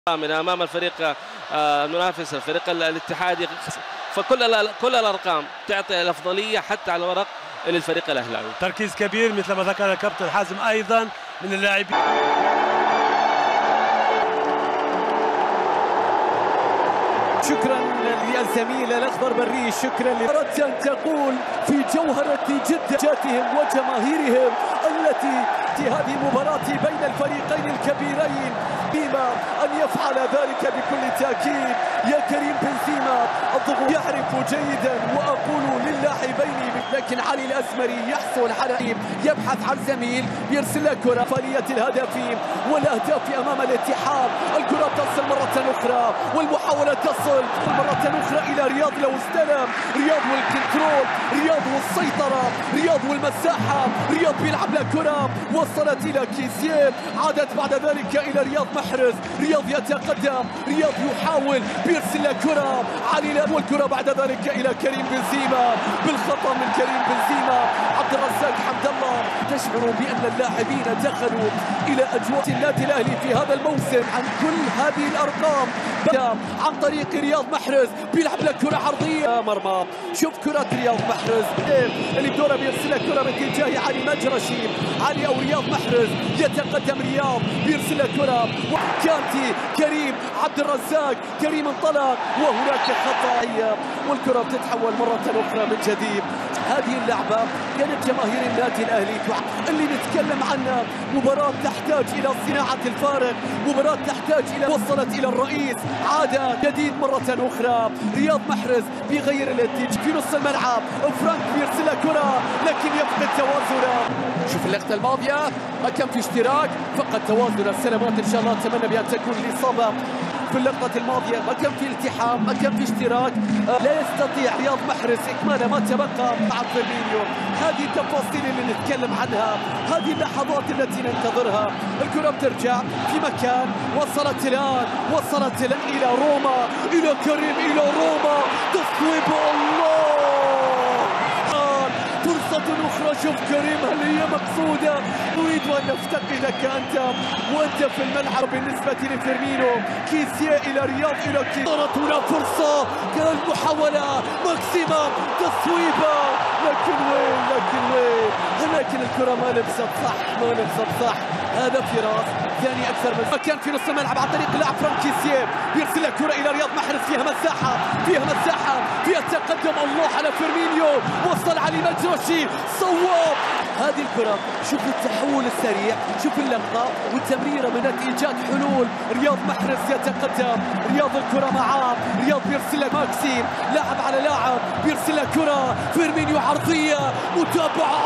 من امام الفريق المنافس الفريق الاتحادي، فكل الارقام تعطي الافضليه حتى على الورق للفريق الاهلاوي. تركيز كبير مثل ما ذكر الكابتن حازم ايضا من اللاعبين. شكرا للزميل الاخضر بريش، شكرا اردت ان تقول في جوهره جدتهم وجماهيرهم التي في هذه المباراه بين الفريقين الكبيرين بما ان يفعل ذلك بكل تاكيد. يا كريم بنزيما الضغوط يعرف جيدا، واقول للاعبين لكن علي الاسمري يحصل على يبحث عن زميل يرسل له كره فاليه الهدف والاهداف امام الاتحاد. الكره تصل مره اخرى والمحاوله تصل مرة أخرى إلى رياض لو استلم، رياض والكنترول، رياض والسيطرة، رياض والمساحة، رياض بيلعب له كرة وصلت إلى كيسيه، عادت بعد ذلك إلى رياض محرز، رياض يتقدم، رياض يحاول بيرسل له كرة علي والكرة بعد ذلك إلى كريم بنزيما بالخطأ من كريم بنزيما. عبد الرزاق حمد الله تشعر بأن اللاعبين دخلوا إلى أجواء النادي الأهلي في هذا الموسم عن كل هذه الأرقام عن طريق رياض محرز بيلعب لك كرة عرضية مرمى. شوف كرة رياض محرز اللي بدوره بيرسلها كرة باتجاه علي مجرشي، علي او رياض محرز يتقدم رياض بيرسلها كرة كانتي كريم عبد الرزاق، كريم انطلق وهناك خطأ والكرة بتتحول مرة أخرى من جديد. هذه اللعبة كانت جماهير النادي الأهلي اللي نتكلم عنها مباراة تحتاج إلى صناعة الفارق، مباراة تحتاج إلى وصلت إلى الرئيس عادة جديد مرة أخرى. رياض محرز بيغير الاتجاه في نص الملعب، فرانك بيرسلها كرة لكن يفقد توازنه. شوف اللقطة الماضية ما كان في اشتراك، فقد توازن السلامات إن شاء الله، أتمنى بأن تكون الإصابة في اللقطة الماضية ما كان في التحام، ما كان في اشتراك، لا يستطيع رياض محرز إكمال ما تبقى مع فيرمينيو. هذه التفاصيل اللي نتكلم عنها، هذه اللحظات التي ننتظرها. الكرة بترجع في مكان، وصلت الآن إلى روما، إلى كريم، إلى روما، تصويب الله. فرصة أخرى، شوف كريم هل هي مقصودة؟ أريد أن نفتقدك أنت وأنت في الملعب بالنسبة لفيرمينو. كيسيه إلى رياض إلى كيسيه، صارت هنا فرصة، كان المحاولة ماكسيما تصويبة لكن الكرة ما لبست صح. هذا فراس ثاني اكثر من مكان في نص الملعب عن طريق اللاعب فرانك كيسيه، بيرسل كرة الى رياض محرز، فيها مساحة فيها تقدم الله على فيرمينيو، وصل علي مجرشي صواب هذه الكرة. شوف التحول السريع، شوف اللقطة والتمريرة بدأت ايجاد حلول. رياض محرز يتقدم، رياض الكرة معاه، رياض بيرسل ماكسيم لاعب على لاعب، بيرسل كرة فيرمينيو عرضية متابعة.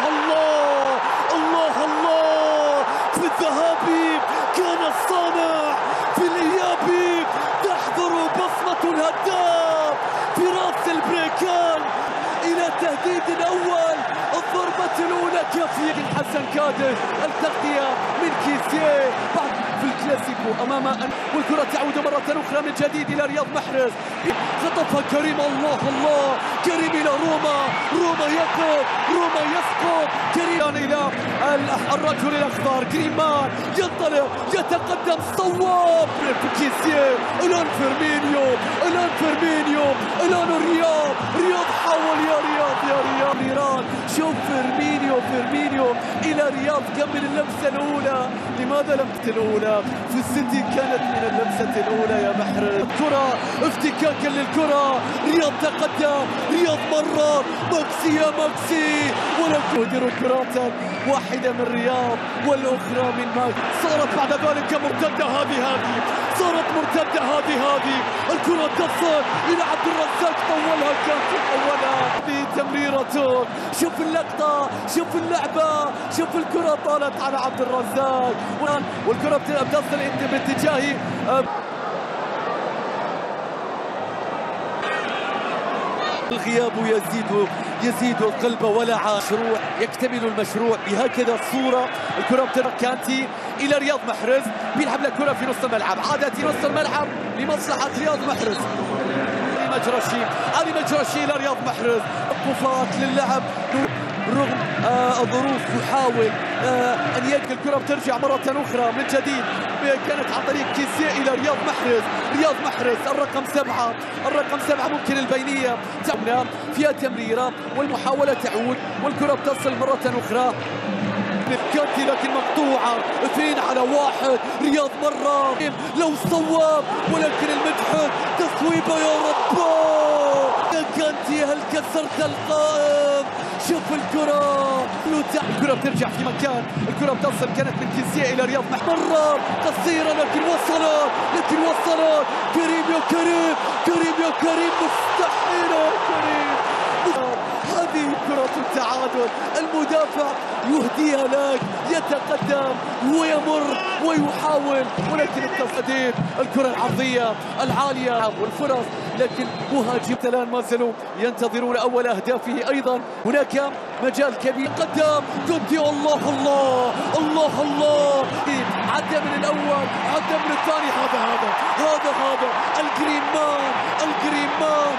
الله في الذهاب كان الصانع، في الإياب تحضر بصمة الهداف في رأس البريكان إلى تهديد أول. الضربة الأولى كافية حسن كادر، التغطية من كيسيه بعد في الكلاسيكو أمام والكرة تعود مرة أخرى من جديد إلى رياض محرز، خطفها كريم. الله كريم إلى روما يسقط كريم إلى الرجل الأخضر جريمان، ينطلق يتقدم صواب كيسيه، الآن فيرمينيو، الآن رياض حاول يا رياض. شوف فيرمينيو إلى رياض كمل اللمسة الأولى. لماذا لمسة الأولى؟ في السيتي كانت من اللمسة الأولى يا محرز. كرة افتكاكا للكرة، رياض تقدم، رياض مرة ماكسي ولكن يدير كرة واحدة من رياض والأخرى من ماكسي. صارت بعد ذلك مرتدة هذه الكرة تصل إلى عبد الرزاق، طولها كانت أولها بتمريرة. شوف اللقطة، شوف اللعبة، شوف الكرة طالت على عبد الرزاق والكرة بتصل باتجاه الغياب يزيد القلب ولع. مشروع يكتمل المشروع بهكذا الصورة. الكرة بترك كانتي إلى رياض محرز، بيلعب لك كرة في نص الملعب، عادت في نص الملعب لمصلحة رياض محرز. علي مجرشي إلى رياض محرز، وقفات للعب رغم الظروف، يحاول أن يلقى الكرة بترجع مرة أخرى من جديد، كانت عن طريق كيسيه إلى رياض محرز الرقم 7 ممكن البينية فيها تمريرة والمحاولة تعود والكرة بتصل مرة أخرى كانتي لكن مقطوعة 2-1. رياض مرة لو صوب ولكن المدحت تصويبة يا رب يا كانتي هل كسرت القائم. شوف الكرة بترجع في مكان، الكرة بتصل كانت من كيسيه إلى رياض مرة قصيرة لكن وصلت كريم يا كريم مستحيل يا كريم. هذه كرة التعادل، المدافع يهديها لك، يتقدم ويمر ويحاول ولكن التصديق، الكرة العرضية العالية والفرص لكن مهاجم الآن ما زالوا ينتظرون أول أهدافه. أيضا هناك مجال كبير قدام كنتي الله عدى من الأول عدى من الثاني. هذا الجريمان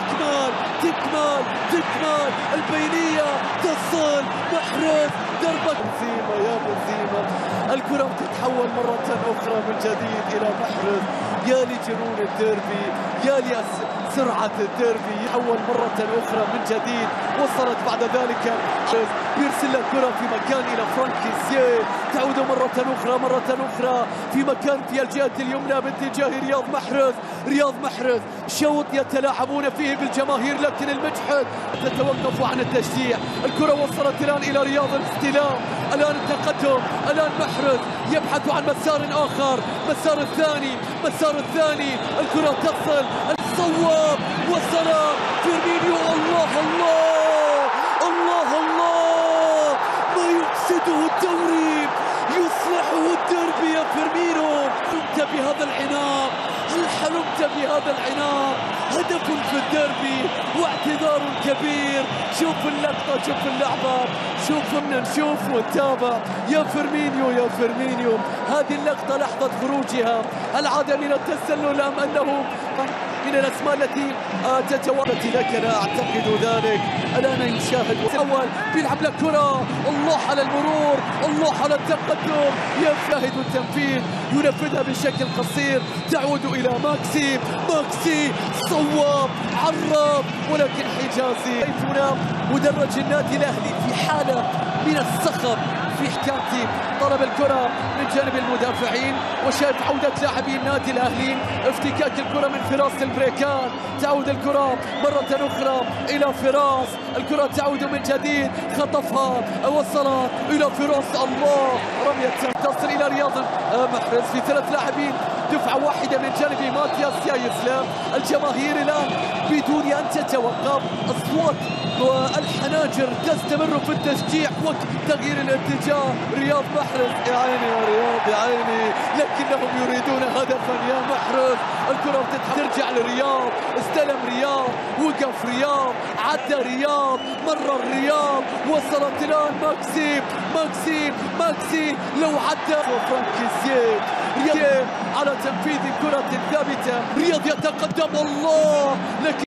تكمال البينية تصل محرز ضربة بنزيما الكرة بتتحول مرة أخرى من جديد إلى محرز. يا لجنون الديربي، يا لسرعة الديربي، يحول مرة أخرى من جديد. وصلت بعد ذلك يرسل الكرة في مكان إلى فرانكيسيه، تعود مرة أخرى في مكان في الجهة اليمنى باتجاه رياض محرز شوط يتلاعبون فيه بالجماهير لكن المجحد تتوقف عن التشجيع. الكرة وصلت الآن إلى رياض الاستلام، الآن التقدم، الآن محرز يبحث عن مسار آخر، مسار الثاني الكرة تصل الصواب وصل فيرمينيو. الله ما يقصده الدوري يصلحه الديربي يا فيرمينيو. حلمت بهذا العناق هدف في الديربي واعتذار كبير. شوف اللقطة، شوف اللعبة، نشوف ونتابع. يا فيرمينيو هذه اللقطة لحظة خروجها، العادة من التسلل أم أنه من الأسماء التي تتوالد لك؟ لا أعتقد ذلك. الآن نشاهد الأول بيلعب لك كرة، الله على المرور، الله على التقدم، يجتهد التنفيذ ينفذها بشكل قصير، تعود إلى ماكسي صواب عرب ولكن حجازي. هنا مدرج النادي الأهلي في حالة من الصخب في حكامتي، طلب الكرة من جانب المدافعين وشاهد عودة لاعبي النادي الأهلي، افتكاك الكرة من فراس البريكان، تعود الكرة مرة أخرى إلى فراس، الكرة تعود من جديد، خطفها وصلت إلى فراس، الله رمية تصل إلى رياض محرز في 3 لاعبين، دفعة واحدة من جانب ماتياس يا إسلام. الجماهير الآن بدون أن تتوقف، أصوات والحناجر تستمر في التشجيع وقت تغيير الاتجاه. رياض محرز يا عيني يا رياض يا عيني، لكنهم يريدون هدفا يا محرز. الكرة ترجع لرياض، استلم رياض، وقف رياض، عدى رياض، مرر رياض، وصلت الآن ماكسي لو عدى فرانكيسيه على تنفيذ كرة ثابتة. رياض يتقدم الله لكن